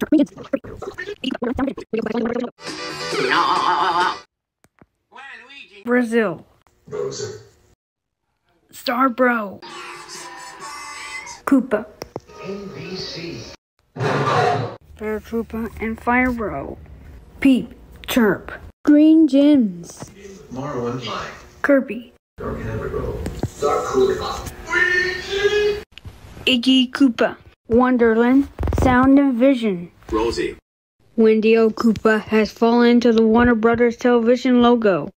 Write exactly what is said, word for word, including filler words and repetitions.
Brazil. Star Bro. Koopa. Paratroopa and Fire Bro. Peep. Chirp. Green Gems. Kirby. Iggy Koopa. Wonderland. Sound and Vision. Rosie. Wendy O. Koopa has fallen into the Warner Brothers television logo.